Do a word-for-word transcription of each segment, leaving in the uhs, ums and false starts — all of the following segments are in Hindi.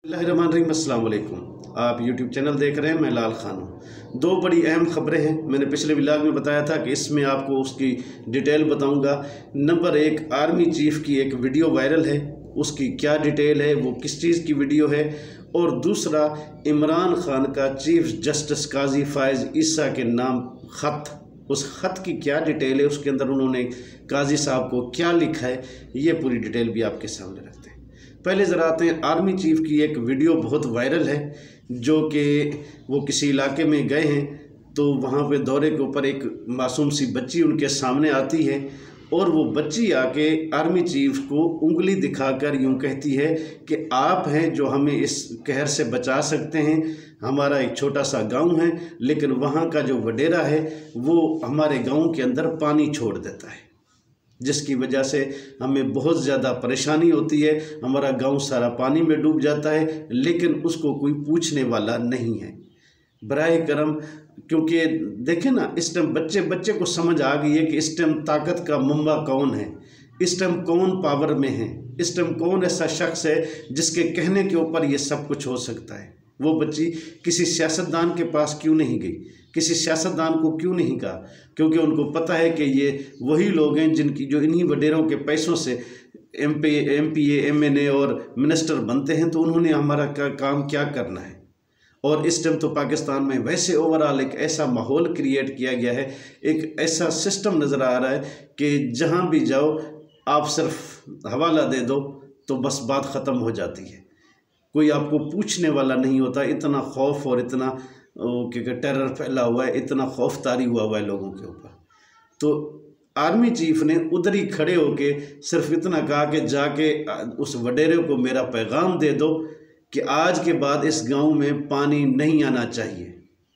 बिस्मिल्लाहिर्रहमानिर्रहीम, अस्सलाम वालेकुम। आप यूट्यूब चैनल देख रहे हैं, मैं लाल खान हूँ। दो बड़ी अहम खबरें हैं। मैंने पिछले व्लॉग में बताया था कि इसमें आपको उसकी डिटेल बताऊंगा। नंबर एक, आर्मी चीफ की एक वीडियो वायरल है, उसकी क्या डिटेल है, वो किस चीज़ की वीडियो है। और दूसरा, इमरान खान का चीफ जस्टिस काजी फ़ाइज़ ईसा के नाम ख़त, उस ख़त की क्या डिटेल है, उसके अंदर उन्होंने काजी साहब को क्या लिखा है, ये पूरी डिटेल भी आपके सामने रखते हैं। पहले ज़रा आते हैं, आर्मी चीफ की एक वीडियो बहुत वायरल है, जो कि वो किसी इलाके में गए हैं, तो वहाँ पे दौरे के ऊपर एक मासूम सी बच्ची उनके सामने आती है और वो बच्ची आके आर्मी चीफ को उंगली दिखाकर यूँ कहती है कि आप हैं जो हमें इस कहर से बचा सकते हैं। हमारा एक छोटा सा गांव है, लेकिन वहाँ का जो वडेरा है वो हमारे गांव के अंदर पानी छोड़ देता है, जिसकी वजह से हमें बहुत ज़्यादा परेशानी होती है। हमारा गांव सारा पानी में डूब जाता है, लेकिन उसको कोई पूछने वाला नहीं है। बराए करम, क्योंकि देखें ना, इस टाइम बच्चे बच्चे को समझ आ गई है कि इस टाइम ताकत का मंबा कौन है, इस टाइम कौन पावर में है, इस टाइम कौन ऐसा शख्स है जिसके कहने के ऊपर ये सब कुछ हो सकता है। वो बच्ची किसी सियासतदान के पास क्यों नहीं गई, किसी सियासतदान को क्यों नहीं कहा? क्योंकि उनको पता है कि ये वही लोग हैं जिनकी जो इन्हीं वडेरों के पैसों से M P M P A M N A और मिनिस्टर बनते हैं, तो उन्होंने हमारा का, काम क्या करना है। और इस टाइम तो पाकिस्तान में वैसे ओवरऑल एक ऐसा माहौल क्रिएट किया गया है, एक ऐसा सिस्टम नज़र आ रहा है कि जहाँ भी जाओ आप सिर्फ हवाला दे दो तो बस बात ख़त्म हो जाती है, कोई आपको पूछने वाला नहीं होता। इतना खौफ और इतना क्योंकि टेरर फैला हुआ है, इतना खौफ तारी हुआ हुआ है लोगों के ऊपर। तो आर्मी चीफ ने उधर ही खड़े होके सिर्फ इतना कहा कि जाके उस वडेरे को मेरा पैगाम दे दो कि आज के बाद इस गांव में पानी नहीं आना चाहिए,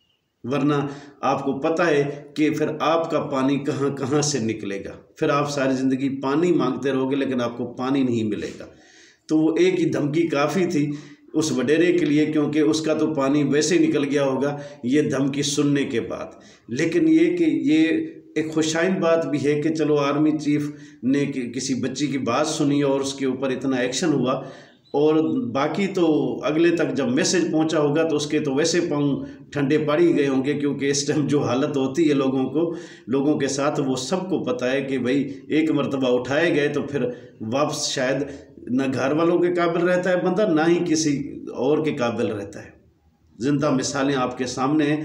वरना आपको पता है कि फिर आपका पानी कहाँ कहाँ से निकलेगा। फिर आप सारी ज़िंदगी पानी मांगते रहोगे, लेकिन आपको पानी नहीं मिलेगा। तो वो एक ही धमकी काफ़ी थी उस वडेरे के लिए, क्योंकि उसका तो पानी वैसे ही निकल गया होगा ये धमकी सुनने के बाद। लेकिन ये कि ये एक खुशाइन बात भी है कि चलो आर्मी चीफ ने कि, किसी बच्ची की बात सुनी और उसके ऊपर इतना एक्शन हुआ। और बाकी तो अगले तक जब मैसेज पहुंचा होगा तो उसके तो वैसे पाँव ठंडे पड़ ही गए होंगे, क्योंकि इस टाइम जो हालत होती है लोगों को लोगों के साथ, वो सबको पता है कि भाई एक मरतबा उठाए गए तो फिर वापस शायद न घर वालों के काबिल रहता है बंदा, ना ही किसी और के काबिल रहता है। जिंदा मिसालें आपके सामने हैं,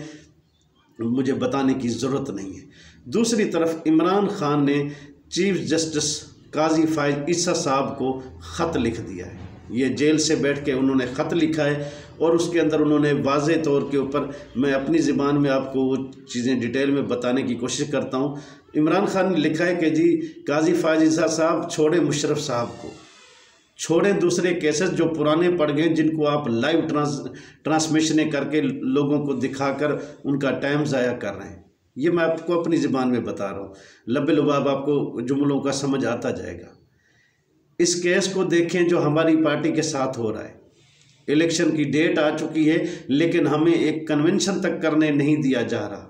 मुझे बताने की ज़रूरत नहीं है। दूसरी तरफ इमरान खान ने चीफ जस्टिस काजी फ़ाइज़ ईसा साहब को ख़त लिख दिया है। ये जेल से बैठ के उन्होंने ख़त लिखा है और उसके अंदर उन्होंने वाज़े तौर के ऊपर, मैं अपनी ज़बान में आपको वो चीज़ें डिटेल में बताने की कोशिश करता हूँ। इमरान खान ने लिखा है कि जी काजी फ़ाइज़ ईसा साहब छोड़े मुशर्रफ साहब को, छोड़ें दूसरे केसेस जो पुराने पड़ गए, जिनको आप लाइव ट्रांस ट्रांसमिशनें करके लोगों को दिखाकर उनका टाइम ज़ाया कर रहे हैं। ये मैं आपको अपनी ज़बान में बता रहा हूँ, लब्बे लुबाब आपको जुमलों का समझ आता जाएगा। इस केस को देखें जो हमारी पार्टी के साथ हो रहा है। इलेक्शन की डेट आ चुकी है, लेकिन हमें एक कन्वेंशन तक करने नहीं दिया जा रहा।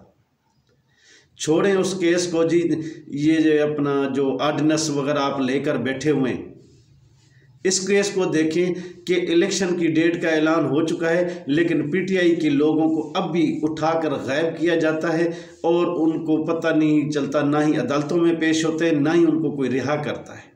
छोड़ें उस केस को जी, ये जो अपना जो ऑर्डिनेंस वगैरह आप लेकर बैठे हुए हैं, इस केस को देखें कि इलेक्शन की डेट का ऐलान हो चुका है, लेकिन पीटीआई के लोगों को अब भी उठाकर गायब किया जाता है और उनको पता नहीं चलता, ना ही अदालतों में पेश होते हैं, ना ही उनको कोई रिहा करता है।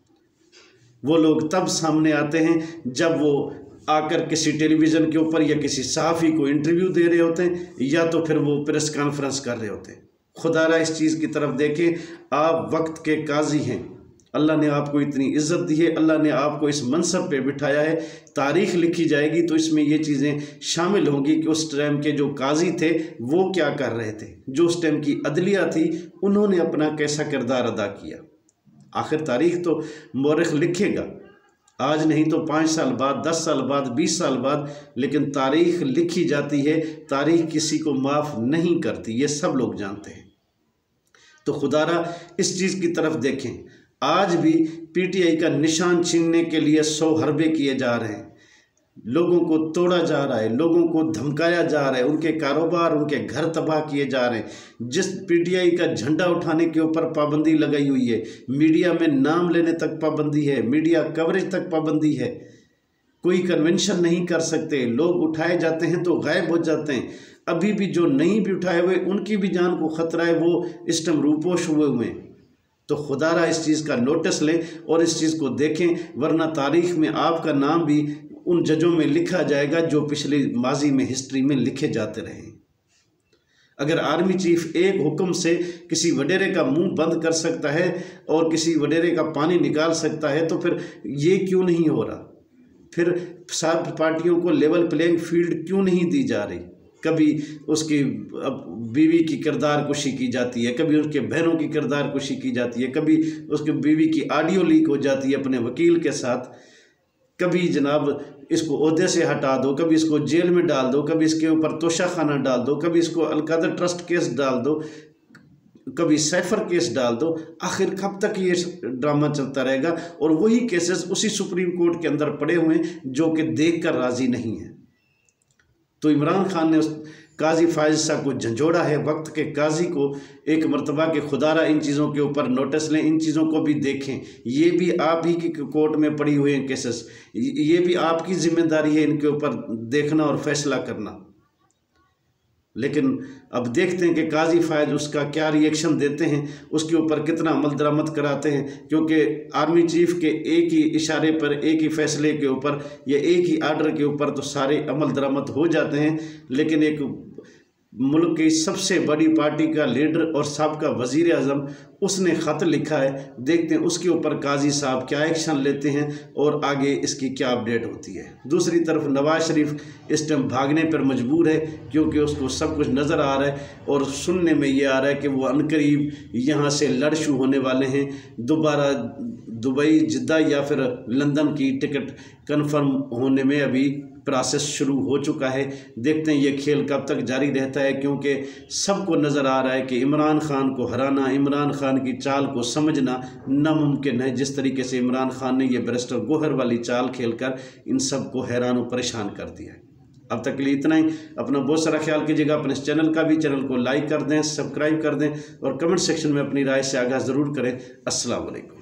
वो लोग तब सामने आते हैं जब वो आकर किसी टेलीविज़न के ऊपर या किसी सहाफ़ी को इंटरव्यू दे रहे होते हैं, या तो फिर वो प्रेस कॉन्फ्रेंस कर रहे होते हैं। खुदारा इस चीज़ की तरफ देखें, आप वक्त के काजी हैं। अल्लाह ने आपको इतनी इज़्ज़त दी है, अल्लाह ने आपको इस मनसब पे बिठाया है। तारीख़ लिखी जाएगी तो इसमें ये चीज़ें शामिल होंगी कि उस टाइम के जो काजी थे वो क्या कर रहे थे, जो उस टाइम की अदलिया थी उन्होंने अपना कैसा किरदार अदा किया। आखिर तारीख़ तो मौरख़ लिखेगा, आज नहीं तो पाँच साल बाद, दस साल बाद, बीस साल बाद, लेकिन तारीख़ लिखी जाती है। तारीख़ किसी को माफ़ नहीं करती, ये सब लोग जानते हैं। तो खुदारा इस चीज़ की तरफ देखें, आज भी पीटीआई का निशान छीनने के लिए सौ हरबे किए जा रहे हैं, लोगों को तोड़ा जा रहा है, लोगों को धमकाया जा रहा है, उनके कारोबार, उनके घर तबाह किए जा रहे हैं। जिस पीटीआई का झंडा उठाने के ऊपर पाबंदी लगाई हुई है, मीडिया में नाम लेने तक पाबंदी है, मीडिया कवरेज तक पाबंदी है, कोई कन्वेंशन नहीं कर सकते, लोग उठाए जाते हैं तो गायब हो जाते हैं। अभी भी जो नहीं भी उठाए हुए उनकी भी जान को ख़तरा है, वो इस टाइम रूपोश हुए हुए हैं। तो खुदारा इस चीज़ का नोटिस लें और इस चीज़ को देखें, वरना तारीख़ में आपका नाम भी उन जजों में लिखा जाएगा जो पिछले माजी में हिस्ट्री में लिखे जाते रहे। अगर आर्मी चीफ एक हुक्म से किसी वडेरे का मुंह बंद कर सकता है और किसी वडेरे का पानी निकाल सकता है, तो फिर ये क्यों नहीं हो रहा? फिर सब पार्टियों को लेवल प्लेइंग फील्ड क्यों नहीं दी जा रही? कभी उसकी बीवी की किरदार कुशी की जाती है, कभी उसके बहनों की किरदार कुशी की जाती है, कभी उसकी बीवी की ऑडियो लीक हो जाती है अपने वकील के साथ, कभी जनाब इसको ओहदे से हटा दो, कभी इसको जेल में डाल दो, कभी इसके ऊपर तोशा खाना डाल दो, कभी इसको अलकादर ट्रस्ट केस डाल दो, कभी सैफर केस डाल दो। आखिर कब तक ये ड्रामा चलता रहेगा? और वही केसेस उसी सुप्रीम कोर्ट के अंदर पड़े हुए हैं जो कि देख कर राज़ी नहीं है। तो इमरान खान ने उस काजी फायज शाह को झंझोड़ा है, वक्त के काजी को एक मरतबा के खुदारा इन चीज़ों के ऊपर नोटिस लें, इन चीज़ों को भी देखें। ये भी आप ही की कोर्ट में पड़ी हुए हैं केसेस, ये भी आपकी जिम्मेदारी है इनके ऊपर देखना और फैसला करना। लेकिन अब देखते हैं कि काजी फायज उसका क्या रिएक्शन देते हैं, उसके ऊपर कितना अमल दरामद कराते हैं, क्योंकि आर्मी चीफ के एक ही इशारे पर, एक ही फैसले के ऊपर या एक ही आर्डर के ऊपर तो सारे अमल दरामद हो जाते हैं। लेकिन एक मुल्क की सबसे बड़ी पार्टी का लीडर और साबका वज़ीर आज़म, उसने ख़त लिखा है, देखते हैं उसके ऊपर काजी साहब क्या एक्शन लेते हैं और आगे इसकी क्या अपडेट होती है। दूसरी तरफ नवाज शरीफ इस टाइम भागने पर मजबूर है, क्योंकि उसको सब कुछ नज़र आ रहा है और सुनने में ये आ रहा है कि वो अनकरीब यहाँ से लड़शु होने वाले हैं। दोबारा दुबई, जिद्दा या फिर लंदन की टिकट कन्फर्म होने में अभी प्रोसेस शुरू हो चुका है। देखते हैं ये खेल कब तक जारी रहता है, क्योंकि सबको नज़र आ रहा है कि इमरान खान को हराना, इमरान खान की चाल को समझना नामुमकिन है। जिस तरीके से इमरान खान ने ये बैरिस्टर गोहर वाली चाल खेलकर इन सब को हैरान और परेशान कर दिया है। अब तक के लिए इतना ही। अपना बहुत सारा ख्याल कीजिएगा, अपने इस चैनल का भी, चैनल को लाइक कर दें, सब्सक्राइब कर दें और कमेंट सेक्शन में अपनी राय से आगाह ज़रूर करें। अस्सलाम वालेकुम।